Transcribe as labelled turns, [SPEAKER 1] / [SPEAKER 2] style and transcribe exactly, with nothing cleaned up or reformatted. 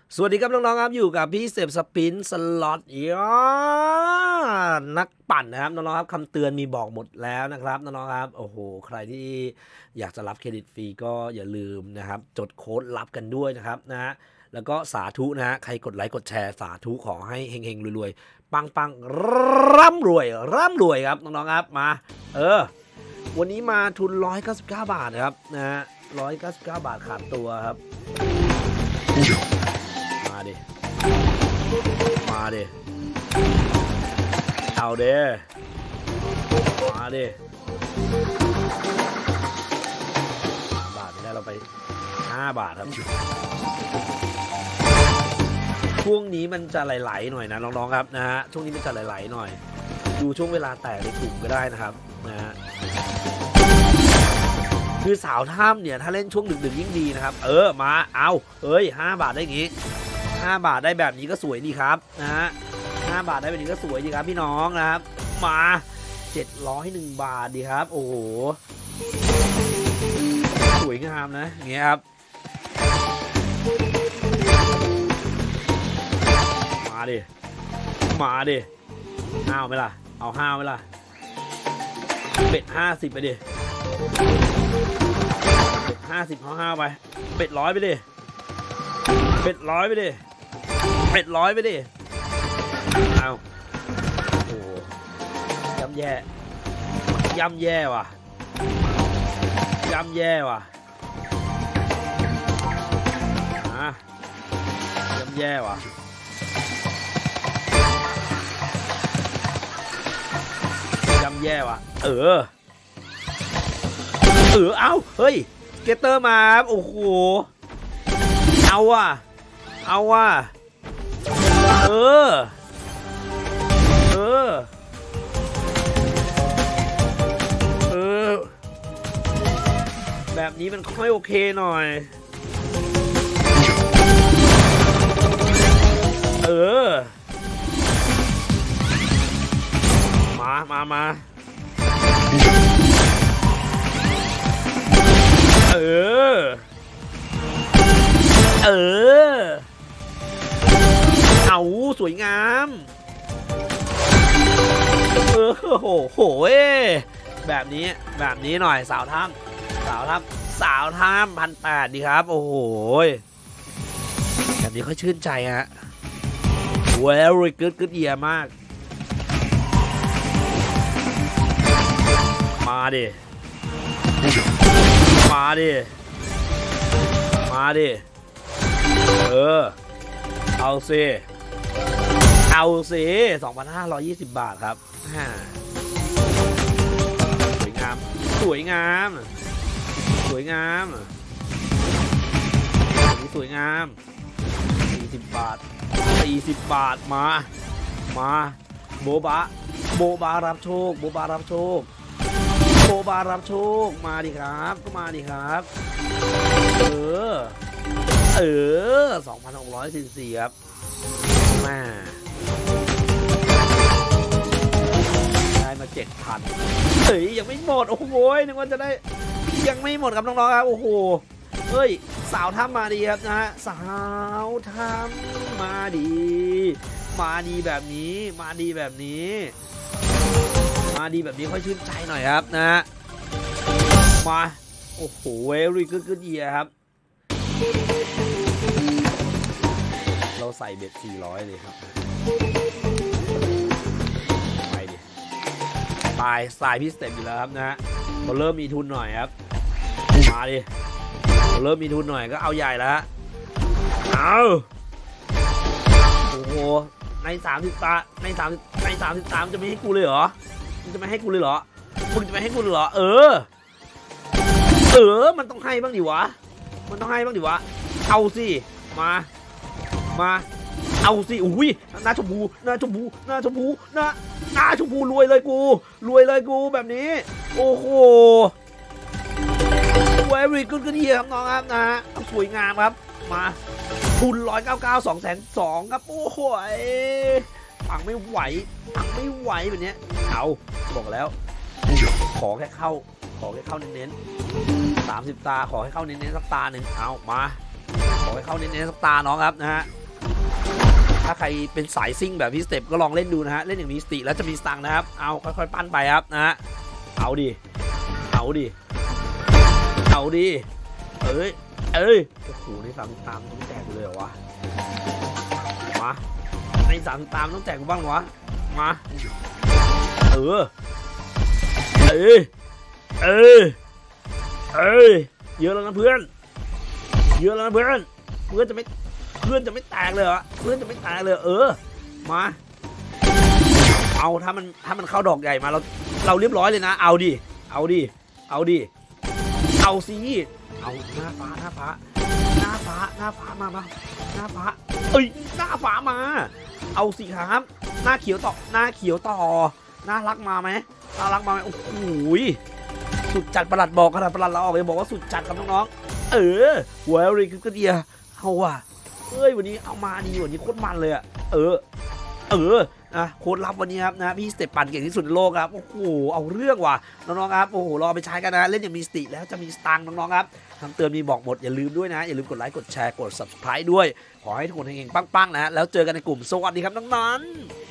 [SPEAKER 1] สวัสดีครับน้องๆครับอยู่กับพี่เสพสปินสล็อตยอนักปั่นนะครับน้องๆครับคำเตือนมีบอกหมดแล้วนะครับน้องๆครับโอ้โหใครที่อยากจะรับเครดิตฟรีก็อย่าลืมนะครับจดโค้ดรับกันด้วยนะครับนะฮะแล้วก็สาธุนะฮะใครกดไลค์กดแชร์สาธุขอให้เฮงๆรวยๆปังๆร่ำรวยร่ำรวยครับน้องๆครับมาเออวันนี้มาทุนหนึ่งร้อยเก้าสิบเก้าบาทครับนะฮะหนึ่งร้อยเก้าสิบเก้าบาทขาดตัวครับมาดิมาดิเอาเด้มาดิบาทไม่ได้เราไปห้าบาทครับช่วงนี้มันจะไหลๆหน่อยนะน้องๆครับนะฮะช่วงนี้มันจะไหลๆหน่อยดูช่วงเวลาแตกในกลุ่มก็ได้นะครับนะฮะคือสาวถ้ำเนี่ยถ้าเล่นช่วงดึกๆยิ่งดีนะครับเออมาเอาเอ้ยห้าบาทได้อย่างงี้ห้าบาทได้แบบนี้ก็สวยดีครับนะฮะห้าบาทได้แบบนี้ก็สวยดีครับพี่น้องนะครับมาเจ็ดร้อยหนึ่งบาทดีครับโอ้โหสวยงามนะอย่างเงี้ยครับมาดิมาดิห้าวไหมล่ะเอาห้าวไหมล่ะเบ็ดห้าสิบไปดิเบ็ดห้าสิบห้าห้าไปเบ็ดร้อยไปดิเบ็ดร้อยไปดิเบ็ดร้อยไปดิเอาโอ้ย่ำแย่ย่ำแย่ว่ะย่ำแย่ว่ะอ่ะย่ำแย่ว่ะย่ำแย่ว่ะเออเออเอาเฮ้ยเกตเตอร์มาโอ้โหเอาว่ะเอาว่ะเออเออเออแบบนี้มันค่อยโอเคหน่อยเออมามามาเออเออเอาสวยงามเออโหโหเอ้แบบนี้แบบนี้หน่อยสาวถ้ำสาวถ้ำสาวถ้ำพันแปดดีครับโอ้โหแบบนี้ค่อยชื่นใจฮะ very good good year มากมาดิมาดิมาดิเออเอาสิเอาสิ สองพันห้าร้อยยี่สิบบาทครับสวยงามสวยงามสวยงามนี่สวยงามสี่สิบบาทสี่สิบบาทมามาโบบะโบบารับโชคโบบารับโชคโบบารับโชคมาดิครับก็มาดิครับเออเออ สองพันหกร้อยสี่สิบสี่ ครับมาได้มา เจ็ดพัน เฮ้ยยังไม่หมดโอ้โหนึกว่าจะได้ยังไม่หมดครับน้องๆครับโอ้โหเฮ้ยสาวถ้ำมาดีครับนะฮะสาวถ้ำมาดีมาดีแบบนี้มาดีแบบนี้มาดีแบบนี้ค่อยชื่นใจหน่อยครับนะฮะมาโอ้โหเวรี่กู๊ดกู๊ดเยียร์ครับเราใส่เบ็ดสี่ร้อยเลยครับไปดิตายสายพิเศษอยู่แล้วครับนะฮะเราเริ่มมีทุนหน่อยครับมาดิเราเริ่มมีทุนหน่อยก็เอาใหญ่แล้วเอาโอ้โหในสามสิบตาในสามในสามสิบสามจะไม่ให้กูเลยเหรอมึงจะไม่ให้กูเลยเหรอมึงจะไม่ให้กูเลยเหรอเออเออมันต้องให้บ้างดิวะมันต้องให้บ้างดิวะเอาสิมามาเอาสิอุ้ยหน้าชมพูหน้าชมพูหน้าชมพูหน้าหน้าชมพูรวยเลยกูรวยเลยกูแบบนี้โอ้โหเวรี่กู๊ดกู๊ดเยียร์ครับน้องครับนะฮะสวยงามครับมาทุนร้อยเก้าเก้าสองแสนสองครับโอ้โหปังไม่ไหวปังไม่ไหวแบบนี้เอาบอกแล้วขอแค่เข้าขอแค่เข้าเน้นๆสามสิบตาขอให้เข้าเน้นๆสักตาหนึ่งเอามาขอให้เข้าเน้นๆสักตาน้องครับนะฮะถ้าใครเป็นสายซิ่งแบบพี่สเต็ปก็ลองเล่นดูนะฮะเล่นอย่างมีสติแล้วจะมีสตังค์นะครับเอาค่อยๆปั้นไปครับนะฮะเอาดิเอาดิเอาดิเอ้ยเอ้ยโอ้โหในสามตามต้องแจกเลยเหรอวะมาในสามตามต้องแจกกูบ้างวะมาเออเอ้ยเอ้ยเอ้ยเยอะแล้วนะเพื่อนเยอะแล้วนะเพื่อนเพื่อนจะไม่เพื่อนจะไม่แตกเลยเหรอเพื่อนจะไม่แตกเลยเออมาเอาถ้ามันถ้ามันเข้าดอกใหญ่มาเราเราเรียบร้อยเลยนะเอาดิเอาดิเอาดิเอาสิเอาหน้าฟ้าหน้าฟ้าหน้าฟ้าหน้าฟ้ามามาหน้าฟ้าเอ้ยหน้าฟ้ามาเอาสิครับหน้าเขียวต่อหน้าเขียวต่อน่ารักมาไหมน่ารักมาไหมโอ้โหสุดจัดประหลัดบอกขนาดประหลัดเราออกเลยบอกว่าสุดจัดครับน้องๆเออหัวอะไรก็เดียเอาว่ะเอ้ยวันนี้เอามาดีวันนี้โคตรมันเลยอะเออเออนะโค้ดลับวันนี้ครับนะพี่สเต็ปปั่นเก่งที่สุดในโลกครับโอ้โหเอาเรื่องว่ะน้องๆครับโอ้โหรอไปใช้กันนะเล่นอย่างมีสติแล้วจะมีสตังค์น้องๆครับคำเตือนมีบอกหมดอย่าลืมด้วยนะอย่าลืมกดไลค์กดแชร์กด ซับสไครบ์ ด้วยขอให้ทุกคนเฮงๆปังๆนะแล้วเจอกันในกลุ่มสวัสดีครับน้องๆ